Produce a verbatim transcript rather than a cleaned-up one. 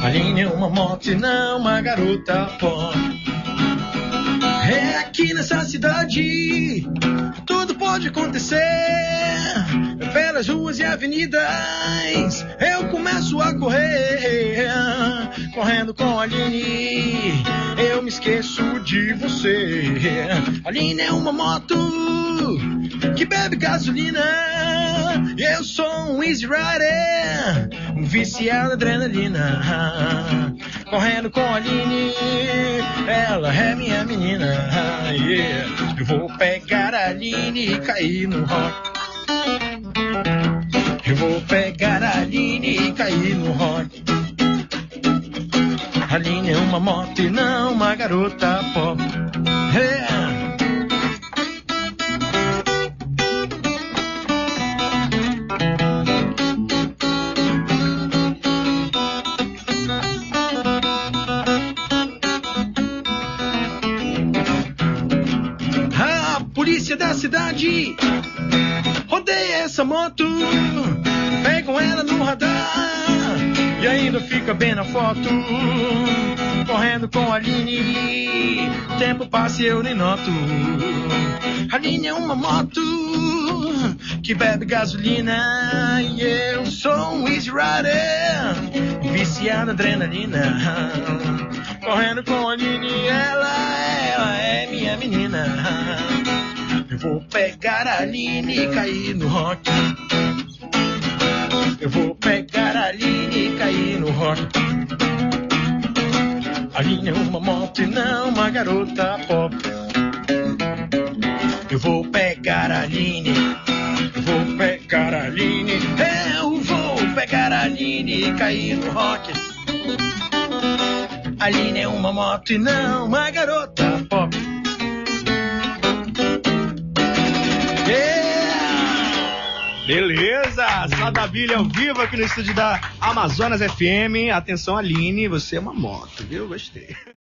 Aline é uma moto e não uma garota pop. É aqui nessa cidade tudo pode acontecer. Pelas ruas e avenidas eu começo a correr. Correndo com a Aline eu me esqueço de você. Aline é uma moto que bebe gasolina. Eu sou um easy rider, um viciado na adrenalina. Correndo com a Aline, ela é minha menina, yeah. Eu vou pegar a Aline e cair no rock. Eu vou pegar a Aline e cair no rock. A Aline é uma moto e não uma garota pop, yeah. Polícia da cidade rodeia essa moto, pegam ela no radar e ainda fica bem na foto. Correndo com a Aline, tempo passa e eu nem noto. A Aline é uma moto que bebe gasolina e eu sou um easy rider, viciado na adrenalina. Correndo com a Aline, ela, ela é minha menina. Eu vou pegar a Aline e cair no rock. Eu vou pegar a Aline e cair no rock. A Aline é uma moto e não uma garota pop. Eu vou pegar a Aline. Eu vou pegar a Aline. Eu vou pegar a Aline e cair no rock. A Aline é uma moto e não uma garota pop. Beleza, Sada Billy ao vivo aqui no estúdio da Amazonas F M. Atenção, Aline, você é uma moto, viu? Gostei.